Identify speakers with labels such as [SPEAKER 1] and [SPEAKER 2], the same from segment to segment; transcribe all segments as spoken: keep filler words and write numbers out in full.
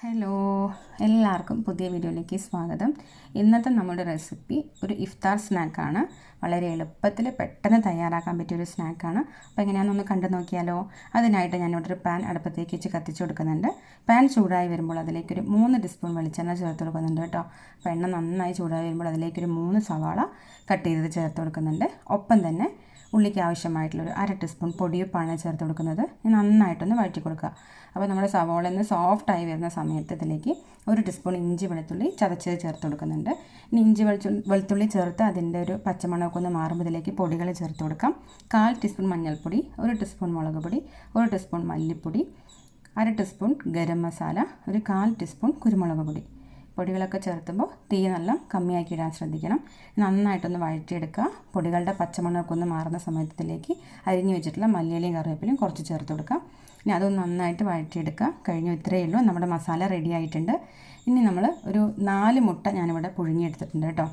[SPEAKER 1] Hello, എല്ലാവർക്കും പുതിയ വീഡിയോയിലേക്ക് സ്വാഗതം. ഇന്നത്തെ നമ്മുടെ റെസിപ്പി ഒരു ഇഫ്താർ സ്നാക്കാണ്. വളരെ എളുപ്പത്തിൽ പെട്ടെന്ന് തയ്യാറാക്കാൻ പറ്റിയൊരു സ്നാക്കാണ്. അപ്പോൾ എങ്ങനെയാണെന്നൊന്ന് കണ്ടു നോക്കിയാലോ. അതിനായിട്ട് ഞാനിവിടെ ഒരു പാൻ അടുപ്പത്തേക്ക് വെച്ച് കത്തിച്ച് കൊടുക്കുന്നുണ്ട്. പാൻ ചൂടായി വരുമ്പോൾ അതിലേക്കൊരു മൂന്ന് ടീസ്പൂൺ വെളിച്ചെണ്ണ ചേർത്ത് കൊടുക്കുന്നുണ്ട് കേട്ടോ. അപ്പോൾ എണ്ണ നന്നായി ചൂടായി വരുമ്പോൾ അതിലേക്കൊരു മൂന്ന് സവാള കട്ട് ചെയ്തത് ചേർത്ത് കൊടുക്കുന്നുണ്ട്. ഒപ്പം തന്നെ ഉള്ളിക്ക് ആവശ്യമായിട്ടുള്ളൊരു അര ടീസ്പൂൺ പൊടിയുപ്പാണ് ചേർത്ത് കൊടുക്കുന്നത്. നന്നായിട്ടൊന്ന് വഴറ്റി കൊടുക്കുക. അപ്പോൾ നമ്മുടെ സവാളയിൽ നിന്ന് സോഫ്റ്റായി വരുന്ന സമയത്ത് ഇതിലേക്ക് ഒരു ടീസ്പൂൺ ഇഞ്ചി വെളുത്തുള്ളി ചതച്ചത് ചേർത്ത് കൊടുക്കുന്നുണ്ട്. ഇനി ഇഞ്ചി വെളുത്തുള്ളി വെളുത്തുള്ളി ചേർത്ത് അതിൻ്റെ ഒരു പച്ചമണമൊക്കെ ഒന്ന് മാറുമ്പോൾ ഇതിലേക്ക് പൊടികൾ ചേർത്ത് കൊടുക്കാം. കാൽ ടീസ്പൂൺ മഞ്ഞൾപ്പൊടി, ഒരു ടീസ്പൂൺ മുളക് പൊടി, ഒരു ടീസ്പൂൺ മല്ലിപ്പൊടി, അര ടീസ്പൂൺ ഗരം മസാല, ഒരു കാൽ ടീസ്പൂൺ കുരുമുളക് പൊടി. പൊടികളൊക്കെ ചേർത്തുമ്പോൾ തീ നല്ല കമ്മിയാക്കി ഇടാൻ ശ്രദ്ധിക്കണം. നന്നായിട്ടൊന്ന് വഴറ്റിയെടുക്കുക. പൊടികളുടെ പച്ചമണമൊക്കെ ഒന്ന് മാറുന്ന സമയത്തിലേക്ക് അരിഞ്ഞു വെച്ചിട്ടുള്ള മല്ലിയിലയും കറിവേപ്പിലയും കുറച്ച് ചേർത്ത് കൊടുക്കാം. ഇനി അതൊന്ന് നന്നായിട്ട് വഴറ്റിയെടുക്കുക. കഴിഞ്ഞു. ഇത്രയേ ഉള്ളൂ, നമ്മുടെ മസാല റെഡി ആയിട്ടുണ്ട്. ഇനി നമ്മൾ ഒരു നാല് മുട്ട ഞാനിവിടെ പുഴുങ്ങിയെടുത്തിട്ടുണ്ട് കേട്ടോ.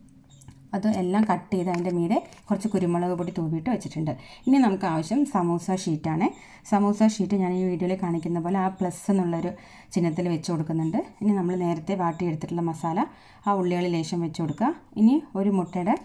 [SPEAKER 1] അത് എല്ലാം കട്ട് ചെയ്ത് അതിൻ്റെ മീതെ കുറച്ച് കുരുമുളക് പൊടി തൂവിയിട്ട് വെച്ചിട്ടുണ്ട്. ഇനി നമുക്ക് ആവശ്യം സമൂസ ഷീറ്റാണ്. സമൂസ ഷീറ്റ് ഞാൻ ഈ വീഡിയോയിൽ കാണിക്കുന്ന പോലെ ആ പ്ലസ് എന്നുള്ളൊരു ചിഹ്നത്തിൽ വെച്ച് കൊടുക്കുന്നുണ്ട്. ഇനി നമ്മൾ നേരത്തെ വാട്ടിയെടുത്തിട്ടുള്ള മസാല ആ ഉള്ളികളിൽ ലേശം വെച്ച് കൊടുക്കുക. ഇനി ഒരു മുട്ടയുടെ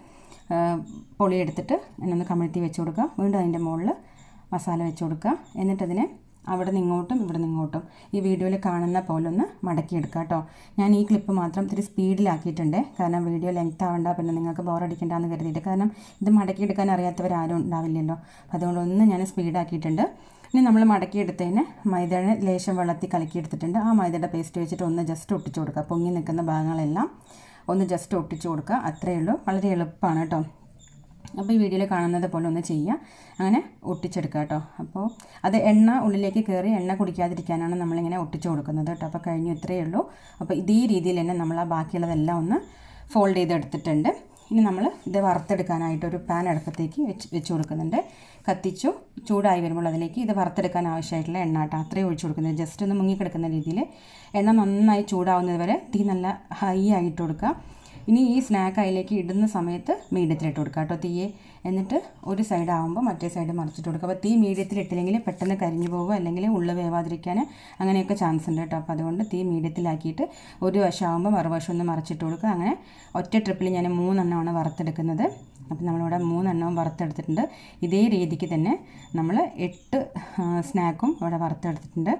[SPEAKER 1] പൊളി എടുത്തിട്ട് എന്നൊന്ന് കമിഴ്ത്തി വെച്ച് കൊടുക്കുക. വീണ്ടും അതിൻ്റെ മുകളിൽ മസാല വെച്ച് കൊടുക്കുക. എന്നിട്ടതിനെ അവിടെ നിന്ന് ഇങ്ങോട്ടും ഇവിടെ നിന്ന് ഇങ്ങോട്ടും ഈ വീഡിയോയിൽ കാണുന്ന പോലെ ഒന്ന് മടക്കിയെടുക്കുക കേട്ടോ. ഞാൻ ഈ ക്ലിപ്പ് മാത്രം ഇത്തിരി സ്പീഡിലാക്കിയിട്ടുണ്ട്. കാരണം വീഡിയോ ലെങ്ത് ആവണ്ട, പിന്നെ നിങ്ങൾക്ക് ബോറടിക്കണ്ടെന്ന് കരുതിയിട്ട്. കാരണം ഇത് മടക്കിയെടുക്കാൻ അറിയാത്തവരാരും ഉണ്ടാവില്ലല്ലോ. അപ്പോൾ അതുകൊണ്ടൊന്ന് ഞാൻ സ്പീഡാക്കിയിട്ടുണ്ട്. ഇനി നമ്മൾ മടക്കിയെടുത്തതിന് മൈദയുടെ ലേശം വെള്ളത്തിൽ കലക്കിയെടുത്തിട്ടുണ്ട്. ആ മൈദയുടെ പേസ്റ്റ് വെച്ചിട്ട് ഒന്ന് ജസ്റ്റ് ഒട്ടിച്ച് കൊടുക്കുക. പൊങ്ങി നിൽക്കുന്ന ഭാഗങ്ങളെല്ലാം ഒന്ന് ജസ്റ്റ് ഒട്ടിച്ച് കൊടുക്കുക. അത്രയേ ഉള്ളൂ. വളരെ എളുപ്പമാണ് കേട്ടോ. അപ്പോൾ ഈ വീഡിയോയിൽ കാണുന്നത് പോലെ ഒന്ന് ചെയ്യുക. അങ്ങനെ ഒട്ടിച്ചെടുക്കുക കേട്ടോ. അപ്പോൾ അത് എണ്ണ ഉള്ളിലേക്ക് കയറി എണ്ണ കുടിക്കാതിരിക്കാനാണ് നമ്മളിങ്ങനെ ഒട്ടിച്ച് കൊടുക്കുന്നത് കേട്ടോ. അപ്പോൾ കഴിഞ്ഞു. ഇത്രയേ ഉള്ളൂ. അപ്പോൾ ഇതേ രീതിയിൽ തന്നെ നമ്മൾ ആ ബാക്കിയുള്ളതെല്ലാം ഒന്ന് ഫോൾഡ് ചെയ്തെടുത്തിട്ടുണ്ട്. ഇനി നമ്മൾ ഇത് വറുത്തെടുക്കാനായിട്ടൊരു പാൻ അടുപ്പത്തേക്ക് വെച്ച് വെച്ച് കൊടുക്കുന്നുണ്ട്. കത്തിച്ചു. ചൂടായി വരുമ്പോൾ അതിലേക്ക് ഇത് വറുത്തെടുക്കാൻ ആവശ്യമായിട്ടുള്ള എണ്ണ കേട്ടോ അത്രയും ഒഴിച്ച് കൊടുക്കുന്നത്. ജസ്റ്റ് ഒന്ന് മുങ്ങിക്കിടക്കുന്ന രീതിയിൽ എണ്ണ നന്നായി ചൂടാവുന്നത് വരെ തീ നല്ല ഹൈ ആയിട്ട് കൊടുക്കുക. ഇനി ഈ സ്നാക്ക് അതിലേക്ക് ഇടുന്ന സമയത്ത് മീഡിയത്തിലിട്ട് കൊടുക്കുക കേട്ടോ തീയെ. എന്നിട്ട് ഒരു സൈഡ് ആകുമ്പോൾ മറ്റേ സൈഡ് മറിച്ചിട്ട് കൊടുക്കുക. അപ്പോൾ തീ മീഡിയത്തിലിട്ടില്ലെങ്കിൽ പെട്ടെന്ന് കരിഞ്ഞു പോകുക, അല്ലെങ്കിൽ ഉള്ളു വേവാതിരിക്കാൻ അങ്ങനെയൊക്കെ ചാൻസ് ഉണ്ട് കേട്ടോ. അപ്പോൾ അതുകൊണ്ട് തീ മീഡിയത്തിലാക്കിയിട്ട് ഒരു വശം ആകുമ്പോൾ മറുവശം ഒന്ന് മറിച്ചിട്ട് കൊടുക്കുക. അങ്ങനെ ഒറ്റ ട്രിപ്പിൽ ഞാൻ മൂന്നെണ്ണമാണ് വറുത്തെടുക്കുന്നത്. അപ്പോൾ നമ്മളിവിടെ മൂന്നെണ്ണവും വറുത്തെടുത്തിട്ടുണ്ട്. ഇതേ രീതിക്ക് തന്നെ നമ്മൾ എട്ട് സ്നാക്കും ഇവിടെ വറുത്തെടുത്തിട്ടുണ്ട്.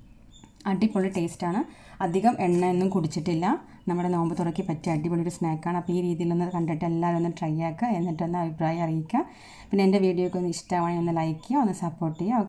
[SPEAKER 1] അടിപൊളി ടേസ്റ്റാണ്. അധികം എണ്ണയൊന്നും കുടിച്ചിട്ടില്ല. നമ്മുടെ നോമ്പ് തുറക്കി പറ്റിയ അടിപൊളി ഒരു സ്നാക്കാണ്. അപ്പോൾ ഈ രീതിയിലൊന്ന് കണ്ടിട്ട് എല്ലാവരും ഒന്ന് ട്രൈ ആക്കുക. എന്നിട്ടൊന്ന് അഭിപ്രായം അറിയിക്കുക. പിന്നെ എൻ്റെ വീഡിയോയ്ക്ക് ഒന്ന് ഇഷ്ടമാണെങ്കിൽ ഒന്ന് ലൈക്ക് ചെയ്യുക, ഒന്ന് സപ്പോർട്ട് ചെയ്യുക.